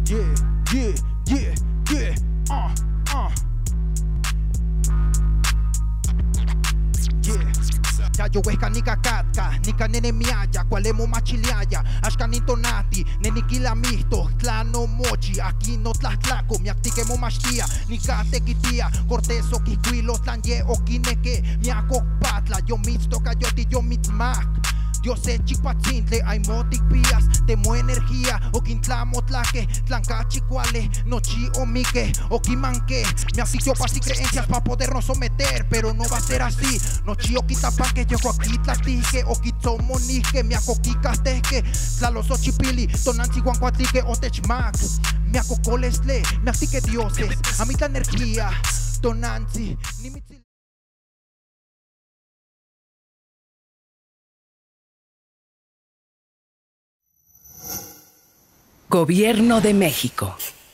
Yeah, yeah, yeah, yeah. Yeah. Yayo weka nika katka, nika nene miaya, kwalemo machiliaya, ashkan intonati, neni kilamisto, tlano mochi, aquí no tlahtlaco, miaktike mo mashtia, nika tequitia, corteso kikuilo, tlanye o kineke, miako patla, yo mitsto kayoti, yo mitzmak. Yo sé chikpatzintle, hay motikpias, temo energía, o quintlamo tlaque, tlancachicuale, nochi o mique, o quimanque, me asistió pasi creencias para podernos someter, pero no va a ser así, nochi o quitapan que yo aquí tlatique, o quitzomonique, me acoquicateque, tlaloso chipili, tonanchi guancuatique, o techmac, me acocolesle, me astique dioses, a mí la energía, tonanchi, ni mi Gobierno de México.